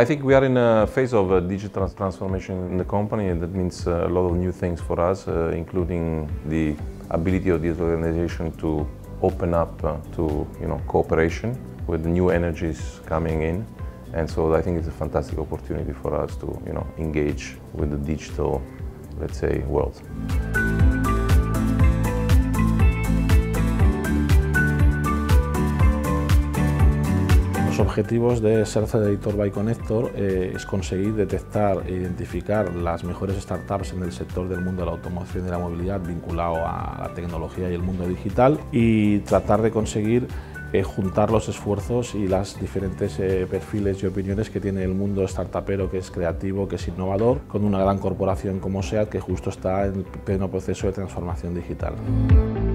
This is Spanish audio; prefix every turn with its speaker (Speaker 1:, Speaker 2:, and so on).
Speaker 1: I think we are in a phase of digital transformation in the company, and that means a lot of new things for us, including the ability of this organization to open up to cooperation with new energies coming in. And so I think it's a fantastic opportunity for us to engage with the digital, let's say, world.
Speaker 2: Los objetivos de Ser Accelerator by Connector es conseguir detectar e identificar las mejores startups en el sector del mundo de la automoción y la movilidad vinculado a la tecnología y el mundo digital, y tratar de conseguir juntar los esfuerzos y las diferentes perfiles y opiniones que tiene el mundo startupero, que es creativo, que es innovador, con una gran corporación como SEAT, que justo está en pleno proceso de transformación digital.